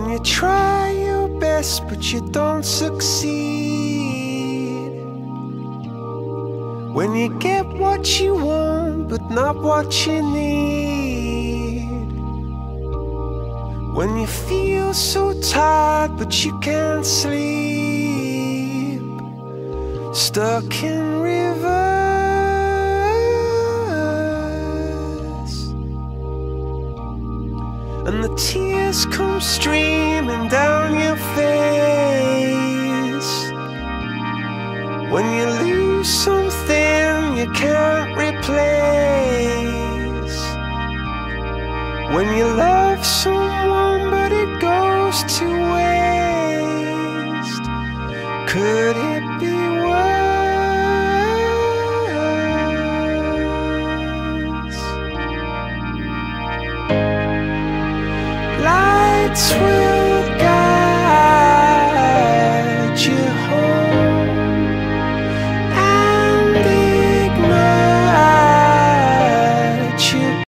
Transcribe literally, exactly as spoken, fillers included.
When you try your best but you don't succeed, when you get what you want but not what you need, when you feel so tired but you can't sleep, stuck in reverse, and the tears come streaming down your face, when you lose something you can't replace, when you love someone but it goes to waste. Could it be worse? Lights will